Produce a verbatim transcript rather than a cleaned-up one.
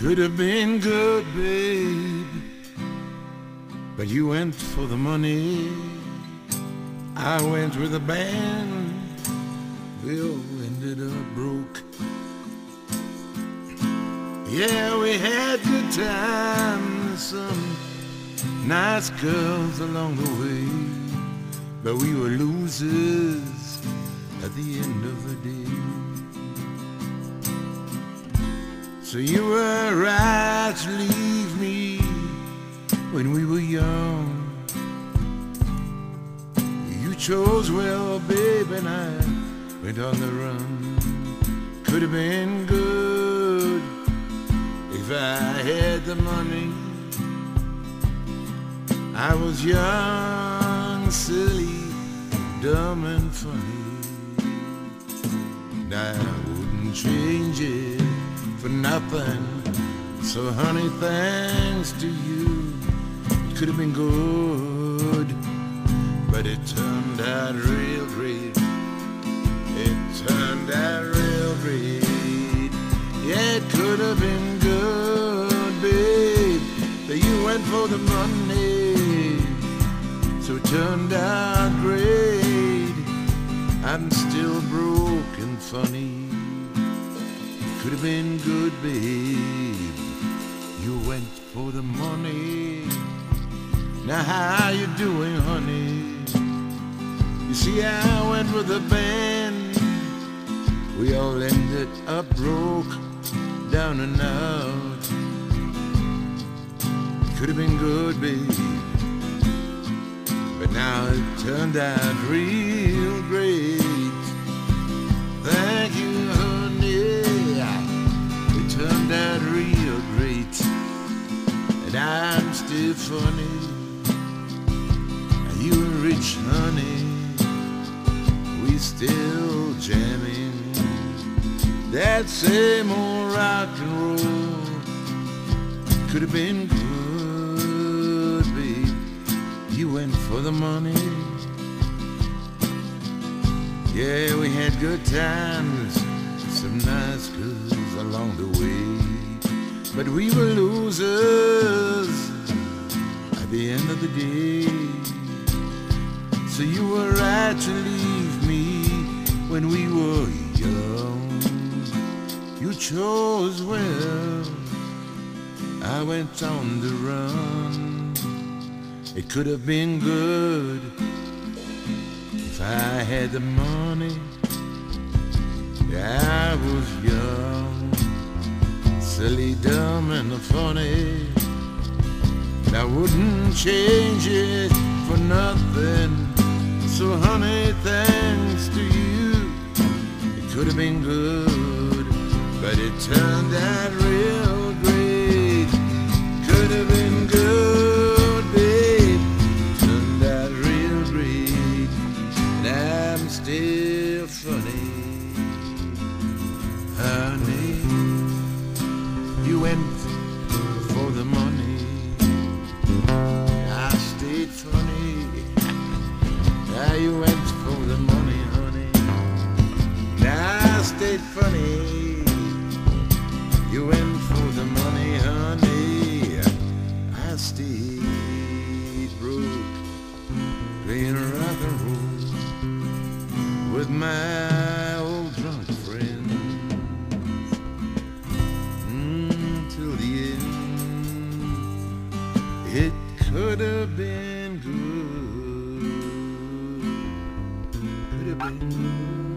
Could have been good, babe, but you went for the money. I went with a band. We all ended up broke. Yeah, we had good times, some nice girls along the way, but we were losers at the end of the day. So you were right to leave me when we were young. You chose well, babe, and I went on the run. Could have been good if I had the money. I was young, silly, dumb and funny, and I wouldn't change it for nothing. So honey, thanks to you. It could have been good, but it turned out real great. It turned out real great. Yeah, it could have been good, babe, that you went for the money. So it turned out great. I'm still broke and funny. Could have been good, babe, you went for the money. Now how you doing, honey? You see, I went with a band. We all ended up broke, down and out. Could have been good, babe, but now it turned out real great. Thank you, honey. It turned out real great, and I'm still funny. You were rich, honey. We still jamming that same old rock and roll. Could have been good, babe. You went for the money. Yeah, we had good times, some nice girls along the way, but we were losers at the end of the day. So you were right to leave me when we were young. You chose well, I went on the run. It could have been good if I had the money. I was young, silly, dumb, and funny, and I wouldn't change it for nothing. So honey, thanks to you. It could have been good, but it turned out real great. Could have been good, babe. Turned out real great, and I'm still funny. Honey, you went for the money. I stayed funny. Now you went for the money, honey. Now I stayed funny. You went for the money, honey. I stayed broke, playing rock and roll with my old drunk friends, mm, till the end. It could have been good. Could have been